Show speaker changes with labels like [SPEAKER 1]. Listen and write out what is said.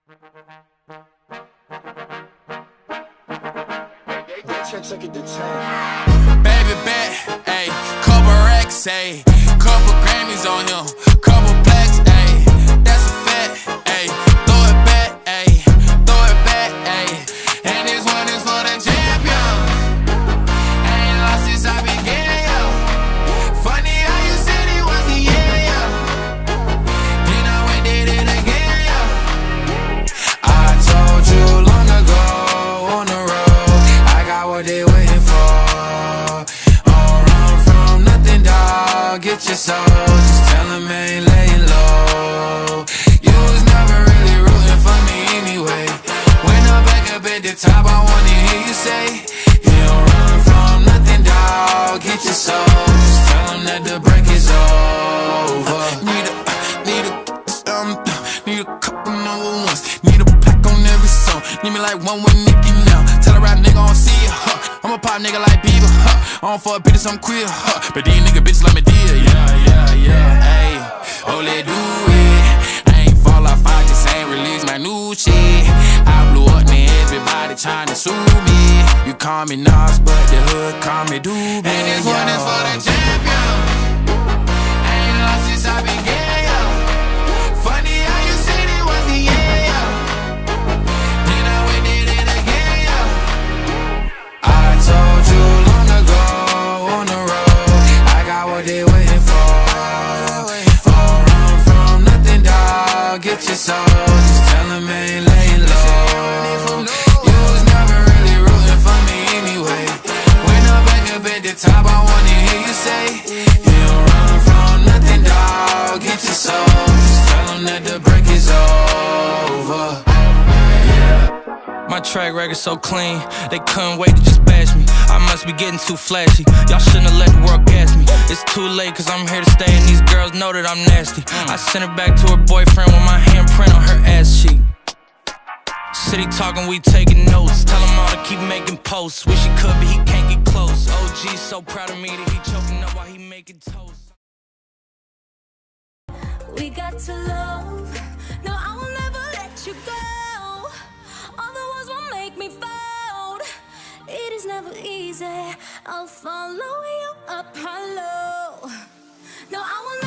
[SPEAKER 1] Baby bet, ayy, couple racks, ayy, couple Grammys on him, couple plaques, ayy, that's a fact, ayy, throw it back, ayy, throw it back, ayy, and this one is for the champion. Ain't lost since I began, yo. Funny how you said it was the yeah, then I went did it again, yo. I told you long ago on the road, I got what they waiting for. Get your soul, just tell him I ain't laying low. You was never really rooting for me anyway. When I'm back up at the top, I wanna hear you say, you don't run from nothing, dawg. Get your soul, just tell him that the break is over. Need a couple number ones. Need a pack on every song. Need me like one with Nicki now. Tell a rap nigga I don't see ya, huh. I'm a pop nigga like Bieber, huh. I don't fuck bitches, I'm queer, huh. But these nigga bitches like me dear, yeah, ayy. Oh, let do it. I ain't fall off, I just ain't release my new shit. I blew up, man, everybody tryna sue me. You call me Nas, but the hood call me Doobie. And this one is for the champion. Ain't lost since I began, yo. Funny how you said it was the yeah, then I went did it again, yo. I told you long ago on the road, I got what they waiting for. Don't run from nothing, dawg. Get your soul, just tell him I ain't laying low. You was never really rooting for me anyway. When I'm back up at the top, I wanna hear you say, you don't run from nothing, dawg. Get your soul, just tell him that the break is over.
[SPEAKER 2] My track record so clean, they couldn't wait to just bash me. I must be getting too flashy, y'all shouldn't have let the world gas me. It's too late cause I'm here to stay and these girls know that I'm nasty. I sent her back to her boyfriend with my handprint on her ass cheek. City talking, we taking notes, tell him all to keep making posts. Wish he could but he can't get close. OG so proud of me that he choking up while he making toast.
[SPEAKER 3] We got to love, no I will never let you go. All the ones will make me fold. It is never easy, I'll follow you up high low. No I will never